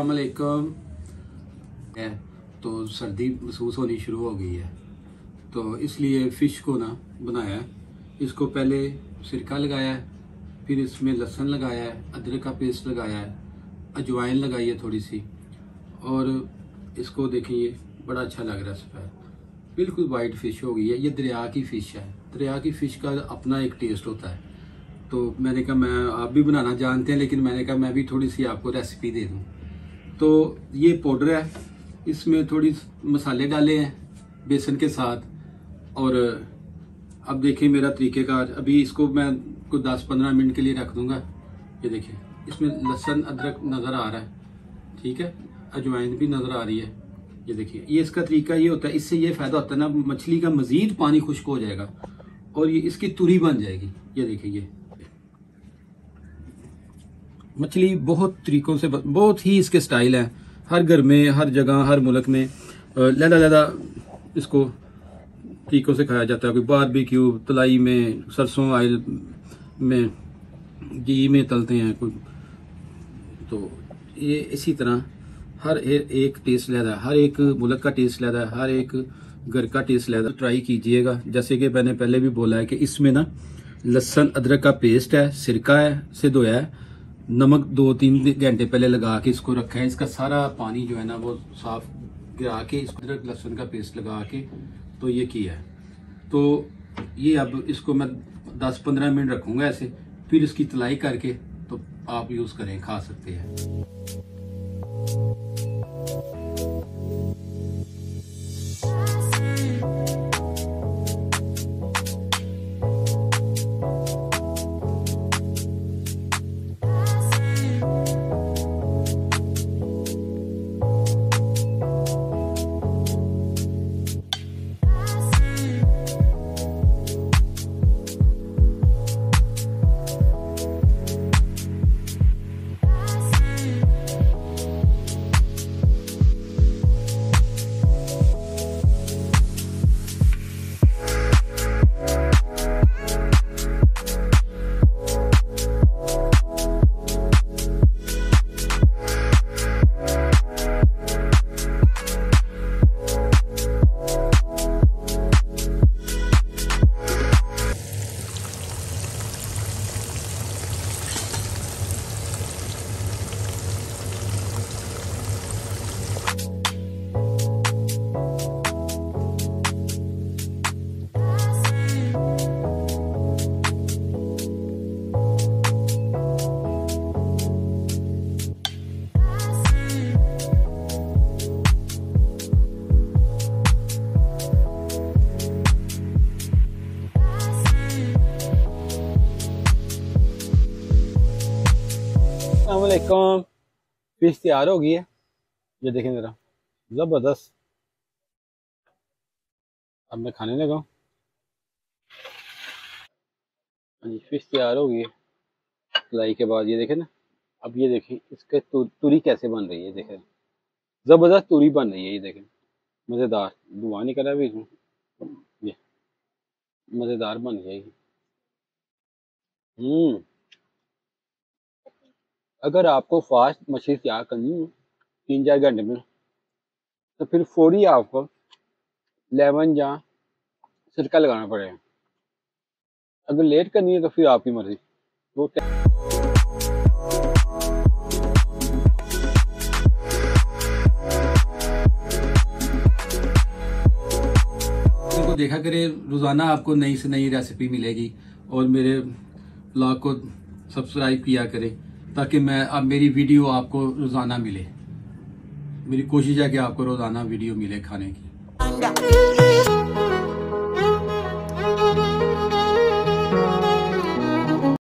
अस्सलाम वालेकुम। तो सर्दी महसूस होनी शुरू हो गई है, तो इसलिए फ़िश को ना बनाया है। इसको पहले सिरका लगाया है, फिर इसमें लहसुन लगाया है, अदरक का पेस्ट लगाया है, अजवाइन लगाई है थोड़ी सी, और इसको देखें ये बड़ा अच्छा लग रहा है सफ़ेद, बिल्कुल वाइट फ़िश हो गई है। ये दरिया की फ़िश है। दरिया की फ़िश का अपना एक टेस्ट होता है। तो मैंने कहा मैं आप भी बनाना जानते हैं, लेकिन मैंने कहा मैं भी थोड़ी सी आपको रेसिपी दे दूं। तो ये पाउडर है, इसमें थोड़ी मसाले डाले हैं बेसन के साथ। और अब देखिए मेरा तरीक़ेकार, अभी इसको मैं कुछ 10-15 मिनट के लिए रख दूंगा। ये देखिए इसमें लहसुन अदरक नज़र आ रहा है, ठीक है, अजवाइन भी नज़र आ रही है। ये देखिए ये इसका तरीका ये होता है, इससे ये फ़ायदा होता है ना, मछली का मज़ीद पानी खुश्क हो जाएगा और ये इसकी तुरी बन जाएगी। ये देखिए ये मछली बहुत तरीकों से, बहुत ही इसके स्टाइल हैं। हर घर में, हर जगह, हर मुल्क में लहदा इसको तरीकों से खाया जाता है। कोई बारबेक्यू, तलाई में, सरसों ऑयल में, घी में तलते हैं कोई। तो ये इसी तरह हर एक टेस्ट लहदा है, हर एक मुल्क का टेस्ट लहदा है, हर एक घर का टेस्ट लहदा। ट्राई कीजिएगा। जैसे कि मैंने पहले भी बोला है कि इसमें ना लहसुन अदरक का पेस्ट है, सिरका है, से धोया है, नमक 2-3 घंटे पहले लगा के इसको रखा है। इसका सारा पानी जो है ना वो साफ गिरा के इसको अदरक लहसुन का पेस्ट लगा के तो ये किया है। तो ये अब इसको मैं 10-15 मिनट रखूँगा ऐसे, फिर इसकी तलाई करके तो आप यूज़ करें, खा सकते हैं। अस्सलामुअलैकुम। फिश तैयार हो गई है, ये देखें ज़रा, ज़बरदस्त। अब मैं खाने लगा हूँ। फिश तैयार हो गई है तलाई के बाद। ये देखें ना, अब ये देखें इसके तुरी कैसे बन रही है। देखें ज़बरदस्त तुरी बन रही है। ये देखें मज़ेदार, धुआं नहीं कर रहा भी इसमें, ये मज़ेदार बन जाएगी। अगर आपको फास्ट मछली तैयार करनी है 3-4 घंटे में, तो फिर फौरी आपको लेमन या सिरका लगाना पड़ेगा। अगर लेट करनी है तो फिर आपकी मर्जी। वो को देखा करे, रोज़ाना आपको नई से नई रेसिपी मिलेगी। और मेरे ब्लॉग को सब्सक्राइब किया करें ताकि अब मेरी वीडियो आपको रोज़ाना मिले। मेरी कोशिश है कि आपको रोज़ाना वीडियो मिले खाने की।